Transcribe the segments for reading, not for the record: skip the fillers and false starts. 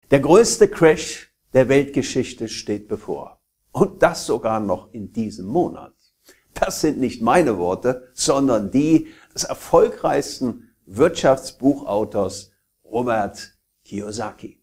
Der größte Crash der Weltgeschichte steht bevor. Und das sogar noch in diesem Monat. Das sind nicht meine Worte, sondern die des erfolgreichsten Wirtschaftsbuchautors Robert Kiyosaki.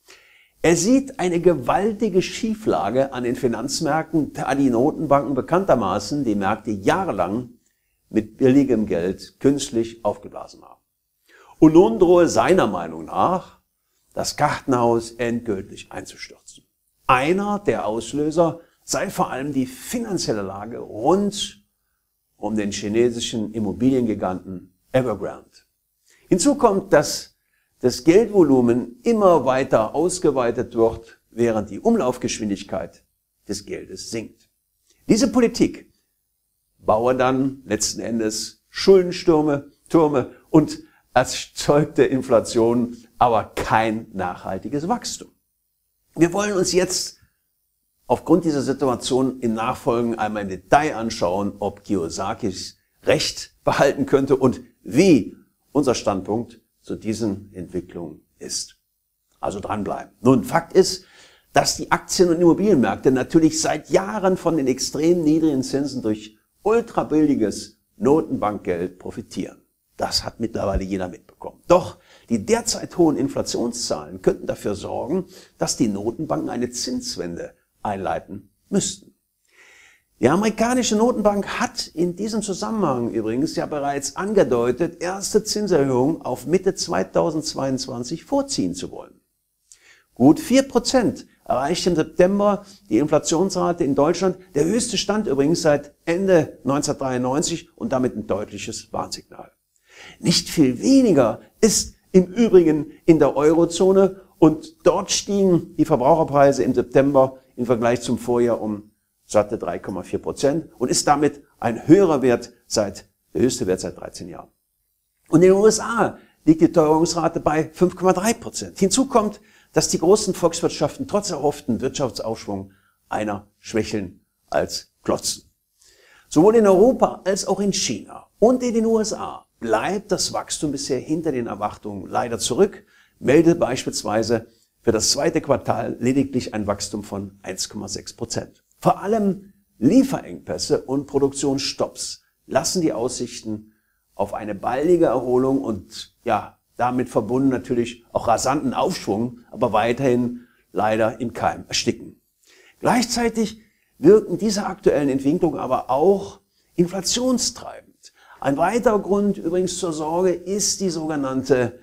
Er sieht eine gewaltige Schieflage an den Finanzmärkten, da die Notenbanken bekanntermaßen die Märkte jahrelang mit billigem Geld künstlich aufgeblasen haben. Und nun drohe seiner Meinung nach das Kartenhaus endgültig einzustürzen. Einer der Auslöser sei vor allem die finanzielle Lage rund um den chinesischen Immobiliengiganten Evergrande. Hinzu kommt, dass das Geldvolumen immer weiter ausgeweitet wird, während die Umlaufgeschwindigkeit des Geldes sinkt. Diese Politik baue dann letzten Endes Schuldenstürme, Türme und erzeugte Inflation, aber kein nachhaltiges Wachstum. Wir wollen uns jetzt aufgrund dieser Situation im Nachfolgen einmal im Detail anschauen, ob Kiyosakis Recht behalten könnte und wie unser Standpunkt zu diesen Entwicklungen ist. Also dranbleiben. Nun, Fakt ist, dass die Aktien- und Immobilienmärkte natürlich seit Jahren von den extrem niedrigen Zinsen durch ultrabilliges Notenbankgeld profitieren. Das hat mittlerweile jeder mitbekommen. Doch die derzeit hohen Inflationszahlen könnten dafür sorgen, dass die Notenbanken eine Zinswende einleiten müssten. Die amerikanische Notenbank hat in diesem Zusammenhang übrigens ja bereits angedeutet, erste Zinserhöhungen auf Mitte 2022 vorziehen zu wollen. Gut 4% erreichte im September die Inflationsrate in Deutschland, der höchste Stand übrigens seit Ende 1993 und damit ein deutliches Warnsignal. Nicht viel weniger ist im Übrigen in der Eurozone und dort stiegen die Verbraucherpreise im September im Vergleich zum Vorjahr um satte 3,4% und ist damit ein höherer Wert der höchste Wert seit 13 Jahren. Und in den USA liegt die Teuerungsrate bei 5,3%. Hinzu kommt, dass die großen Volkswirtschaften trotz erhofften Wirtschaftsaufschwung einer schwächeln als klotzen. Sowohl in Europa als auch in China und in den USA bleibt das Wachstum bisher hinter den Erwartungen leider zurück, meldet beispielsweise für das zweite Quartal lediglich ein Wachstum von 1,6%. Vor allem Lieferengpässe und Produktionsstopps lassen die Aussichten auf eine baldige Erholung und damit verbunden natürlich auch rasanten Aufschwung, aber weiterhin leider im Keim ersticken. Gleichzeitig wirken diese aktuellen Entwicklungen aber auch inflationstreibend. Ein weiterer Grund übrigens zur Sorge ist die sogenannte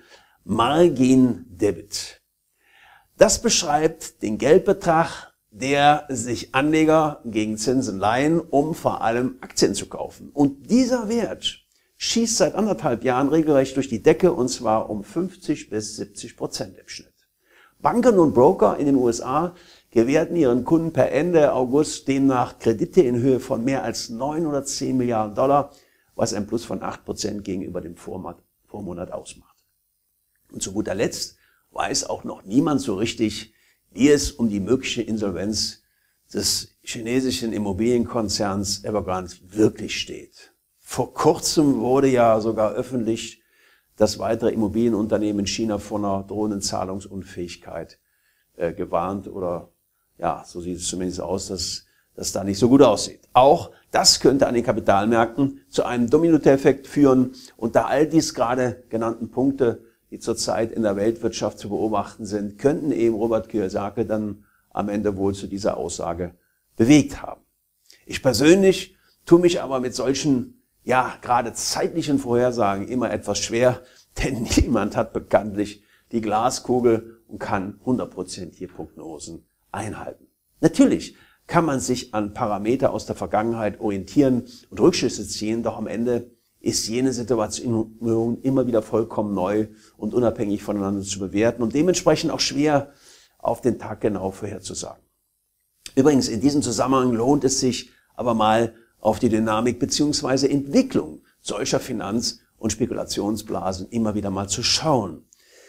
Margin Debit. Das beschreibt den Geldbetrag, der sich Anleger gegen Zinsen leihen, um vor allem Aktien zu kaufen. Und dieser Wert schießt seit 1,5 Jahren regelrecht durch die Decke und zwar um 50 bis 70% im Schnitt. Banken und Broker in den USA gewährten ihren Kunden per Ende August demnach Kredite in Höhe von mehr als 910 Milliarden Dollar, was ein Plus von 8% gegenüber dem Vormonat ausmacht. Und zu guter Letzt weiß auch noch niemand so richtig, wie es um die mögliche Insolvenz des chinesischen Immobilienkonzerns Evergrande wirklich steht. Vor kurzem wurde ja sogar öffentlich, dass weitere Immobilienunternehmen in China vor einer drohenden Zahlungsunfähigkeit gewarnt oder so sieht es zumindest aus, dass das da nicht so gut aussieht. Auch das könnte an den Kapitalmärkten zu einem Dominoeffekt führen und da all dies gerade genannten Punkte, die zurzeit in der Weltwirtschaft zu beobachten sind, könnten eben Robert Kiyosaki dann am Ende wohl zu dieser Aussage bewegt haben. Ich persönlich tue mich aber mit solchen, gerade zeitlichen Vorhersagen immer etwas schwer, denn niemand hat bekanntlich die Glaskugel und kann 100%ige Prognosen einhalten. Natürlich kann man sich an Parameter aus der Vergangenheit orientieren und Rückschlüsse ziehen, doch am Ende ist jene Situation immer wieder vollkommen neu und unabhängig voneinander zu bewerten und dementsprechend auch schwer auf den Tag genau vorherzusagen. Übrigens, in diesem Zusammenhang lohnt es sich aber mal auf die Dynamik bzw. Entwicklung solcher Finanz- und Spekulationsblasen immer wieder mal zu schauen.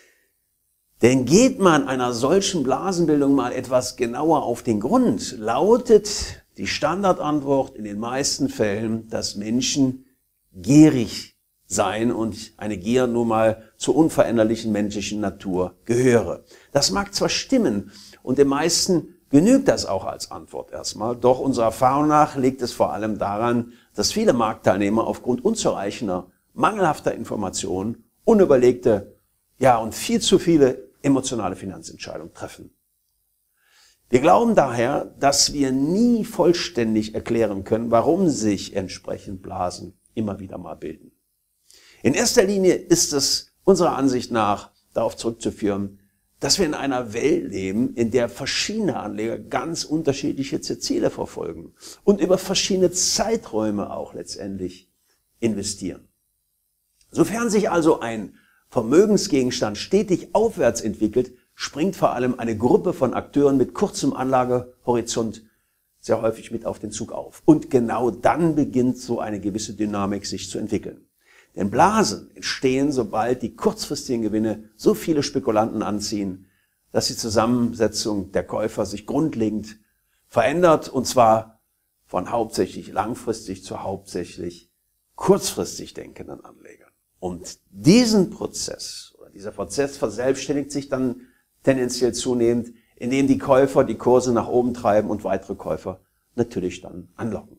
Denn geht man einer solchen Blasenbildung mal etwas genauer auf den Grund, lautet die Standardantwort in den meisten Fällen, dass Menschen gierig sein und eine Gier nun mal zur unveränderlichen menschlichen Natur gehöre. Das mag zwar stimmen und den meisten genügt das auch als Antwort erstmal, doch unserer Erfahrung nach liegt es vor allem daran, dass viele Marktteilnehmer aufgrund unzureichender, mangelhafter Informationen unüberlegte, und viel zu viele emotionale Finanzentscheidungen treffen. Wir glauben daher, dass wir nie vollständig erklären können, warum sich entsprechend Blasen immer wieder mal bilden. In erster Linie ist es unserer Ansicht nach darauf zurückzuführen, dass wir in einer Welt leben, in der verschiedene Anleger ganz unterschiedliche Ziele verfolgen und über verschiedene Zeiträume auch letztendlich investieren. Sofern sich also ein Vermögensgegenstand stetig aufwärts entwickelt, springt vor allem eine Gruppe von Akteuren mit kurzem Anlagehorizont sehr häufig mit auf den Zug auf. Und genau dann beginnt so eine gewisse Dynamik sich zu entwickeln. Denn Blasen entstehen, sobald die kurzfristigen Gewinne so viele Spekulanten anziehen, dass die Zusammensetzung der Käufer sich grundlegend verändert, und zwar von hauptsächlich langfristig zu hauptsächlich kurzfristig denkenden Anlegern. Und dieser Prozess verselbstständigt sich dann tendenziell zunehmend, indem die Käufer die Kurse nach oben treiben und weitere Käufer natürlich dann anlocken.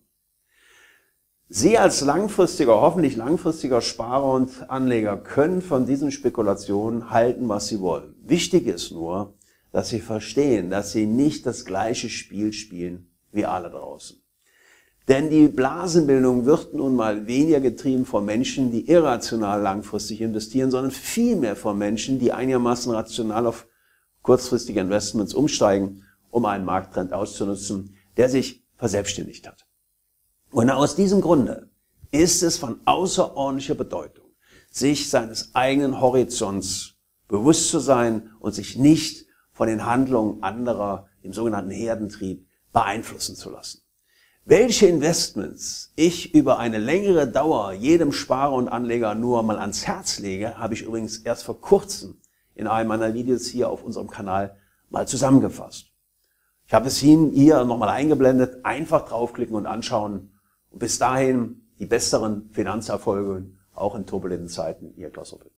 Sie als hoffentlich langfristiger Sparer und Anleger können von diesen Spekulationen halten, was sie wollen. Wichtig ist nur, dass sie verstehen, dass sie nicht das gleiche Spiel spielen wie alle draußen. Denn die Blasenbildung wird nun mal weniger getrieben von Menschen, die irrational langfristig investieren, sondern vielmehr von Menschen, die einigermaßen rational auf kurzfristige Investments umsteigen, um einen Markttrend auszunutzen, der sich verselbstständigt hat. Und aus diesem Grunde ist es von außerordentlicher Bedeutung, sich seines eigenen Horizonts bewusst zu sein und sich nicht von den Handlungen anderer im sogenannten Herdentrieb beeinflussen zu lassen. Welche Investments ich über eine längere Dauer jedem Sparer und Anleger nur mal ans Herz lege, habe ich übrigens erst vor kurzem in einem meiner Videos hier auf unserem Kanal mal zusammengefasst. Ich habe es Ihnen hier nochmal eingeblendet, einfach draufklicken und anschauen. Und bis dahin die besseren Finanzerfolge, auch in turbulenten Zeiten, Ihr Klaus Hoppe.